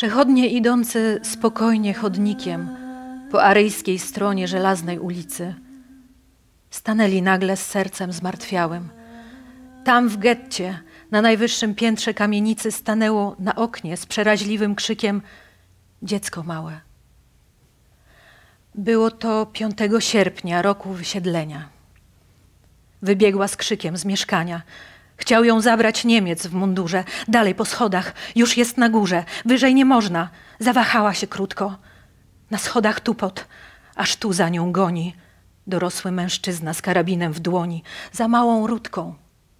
Przechodnie idący spokojnie chodnikiem po aryjskiej stronie żelaznej ulicy stanęli nagle z sercem zmartwiałym. Tam w getcie, na najwyższym piętrze kamienicy, stanęło na oknie z przeraźliwym krzykiem dziecko małe. Było to 5 sierpnia roku wysiedlenia. Wybiegła z krzykiem z mieszkania. Chciał ją zabrać Niemiec w mundurze. Dalej po schodach. Już jest na górze. Wyżej nie można. Zawahała się krótko. Na schodach tupot. Aż tu za nią goni dorosły mężczyzna z karabinem w dłoni. Za małą Rutką.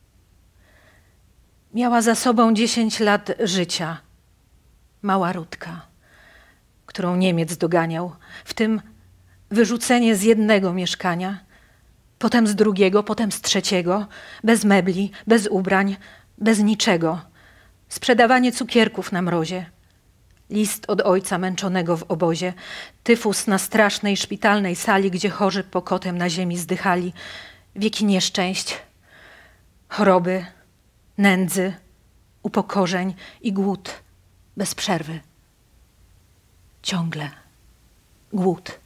Miała za sobą 10 lat życia. Mała Rutka, którą Niemiec doganiał. W tym wyrzucenie z jednego mieszkania, potem z drugiego, potem z trzeciego, bez mebli, bez ubrań, bez niczego. Sprzedawanie cukierków na mrozie. List od ojca męczonego w obozie. Tyfus na strasznej szpitalnej sali, gdzie chorzy pokotem na ziemi zdychali. Wieki nieszczęść, choroby, nędzy, upokorzeń i głód bez przerwy. Ciągle głód.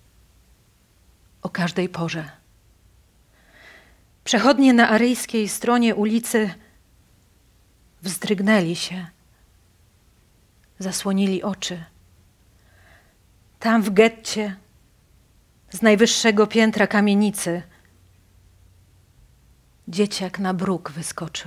O każdej porze. Przechodnie na aryjskiej stronie ulicy wzdrygnęli się, zasłonili oczy. Tam w getcie, z najwyższego piętra kamienicy, dzieciak na bruk wyskoczył.